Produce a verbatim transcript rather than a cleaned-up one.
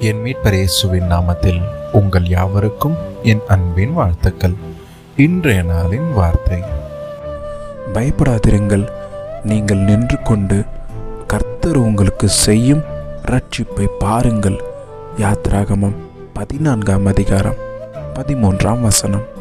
என் மீட்பர் இயேசுவின் நாமத்தில் உங்கள் யாவருக்கும் என் அன்பின் வாழ்த்துக்கள். இன்றைய நாளின் வார்த்தை: பயப்படாதிருங்கள், நீங்கள் நின்று கொண்டு கர்த்தர் உங்களுக்கு செய்யும் ரட்சிப்பை பாருங்கள். யாத்ராகமம் பதினான்காம் அதிகாரம் பதிமூன்றாம் வசனம்.